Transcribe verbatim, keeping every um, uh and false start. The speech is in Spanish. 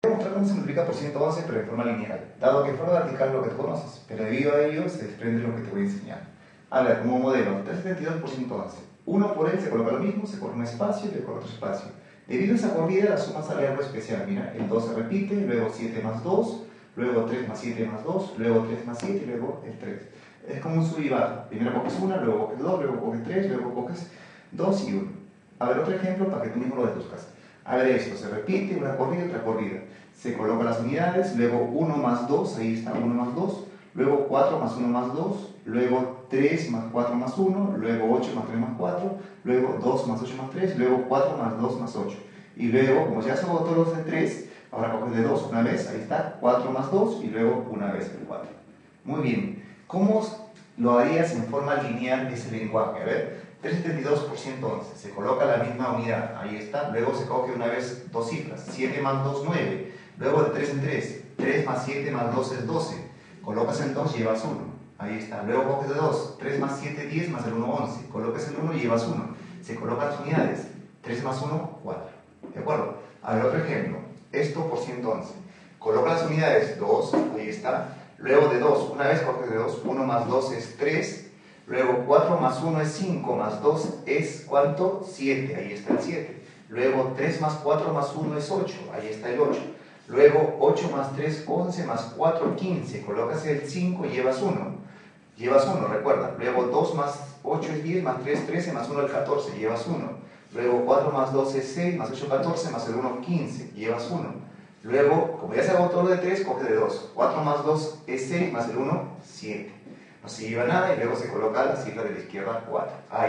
Voy a mostrar cómo se multiplica por ciento once, pero de forma lineal, dado que en forma vertical es lo que tú conoces, pero debido a ello se desprende lo que te voy a enseñar. A ver, como modelo, trescientos setenta y dos por ciento once. uno por él se coloca lo mismo, se corre un espacio y le corre otro espacio. Debido a esa corrida, la suma sale algo especial. Mira, el dos se repite, luego siete más dos, luego tres más siete más dos, luego tres más siete y luego el tres. Es como un sub y baja. Primero coges una, luego coges dos, luego coges tres, luego coges dos y uno. A ver, otro ejemplo para que tú mismo lo deduzcas. A ver esto, se repite, una corrida, otra corrida. Se colocan las unidades, luego uno más dos, ahí está, uno más dos, luego cuatro más uno más dos, luego tres más cuatro más uno, luego ocho más tres más cuatro, luego dos más ocho más tres, luego cuatro más dos más ocho. Y luego, como ya se agotó los de tres, ahora coges de dos una vez, ahí está, cuatro más dos y luego una vez el cuatro. Muy bien, ¿cómo lo harías en forma lineal ese lenguaje? A ver, trescientos setenta y dos por ciento once, se coloca la misma unidad, ahí está, luego se coge una vez dos cifras, siete más dos, nueve, luego de tres en tres, tres más siete más dos es doce, colocas el dos y llevas uno, ahí está, luego coges de dos, tres más siete, diez más el uno, once, colocas el uno y llevas uno, se colocan las unidades, tres más uno, cuatro, ¿de acuerdo? A ver, otro ejemplo, esto por ciento once, coloca las unidades, dos, ahí está, luego de dos, una vez coges de dos, uno más dos es tres, luego cuatro más uno es cinco, más dos es ¿cuánto? siete, ahí está el siete. Luego tres más cuatro más uno es ocho, ahí está el ocho. Luego ocho más tres, once, más cuatro, quince. Colocas el cinco y llevas uno. Llevas uno, recuerda. Luego dos más ocho es diez, más tres, trece, más uno es catorce, llevas uno. Luego cuatro más dos es seis, más ocho, catorce, más el uno, quince, llevas uno. Luego, como ya se agotó lo de tres, coge de dos. cuatro más dos es seis, más el uno, siete. No se lleva nada y luego se coloca la cifra de la izquierda, cuatro. Ahí.